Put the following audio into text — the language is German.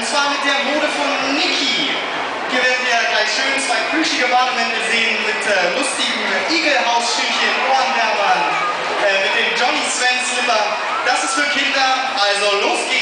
zwar mit der Mode von Niki. Hier werdet ihr gleich schön zwei plüschige Bademäntel sehen mit lustigen Igelhausstühlchen, Ohrenwärmern, mit den Johnny Sven Slipper. Das ist für Kinder, also los geht's.